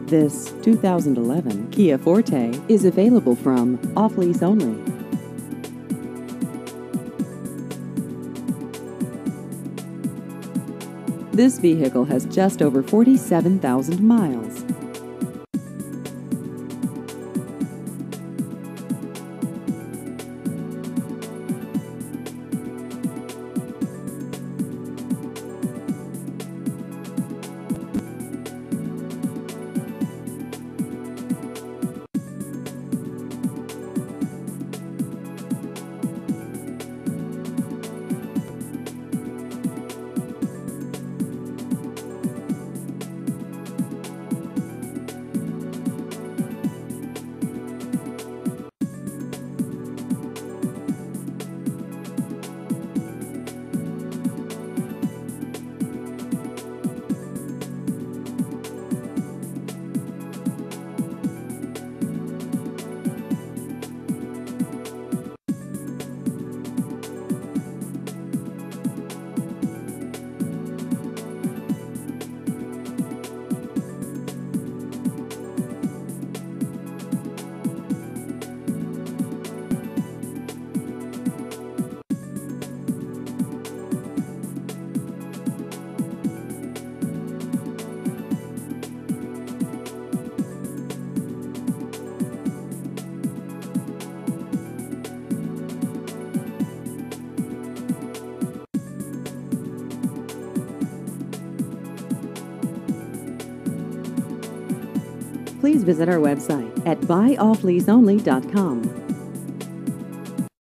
This 2011 Kia Forte is available from off-lease only. This vehicle has just over 47,000 miles. Please visit our website at buyoffleaseonly.com.